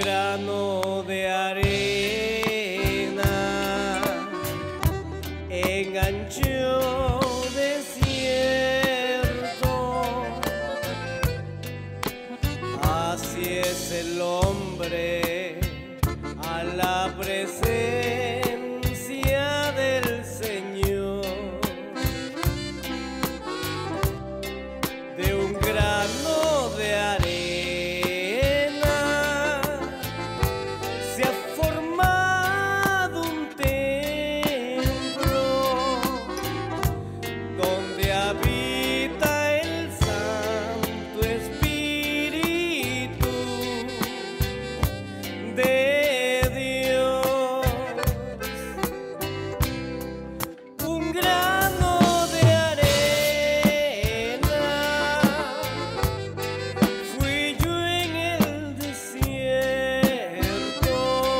grano de arena en ancho desierto. Así es el hombre a la presencia del Señor. De un grano de arena se ha formado un templo donde habita el Santo Espíritu de Dios. Un grano de arena fui yo en el desierto.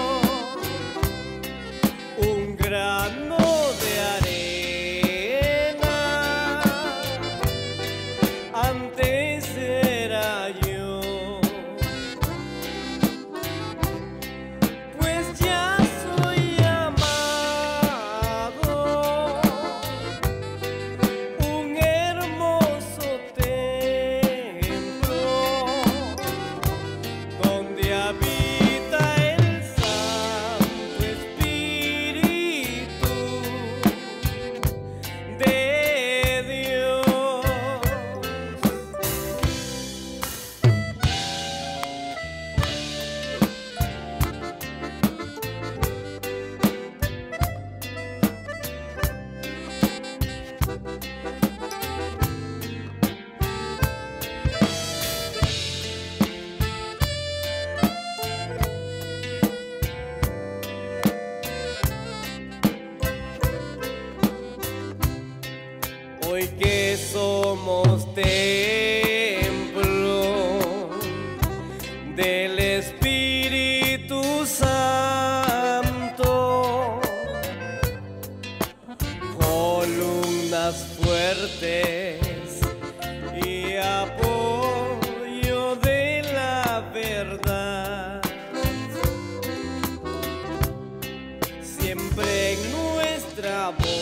Un grano de arena antes era yo. Pues ya soy llamado un hermoso templo donde habita el Santo Espíritu de Dios. Hoy que somos templo del Espíritu Santo, columnas fuertes y apoyo de la verdad, siempre en nuestra voz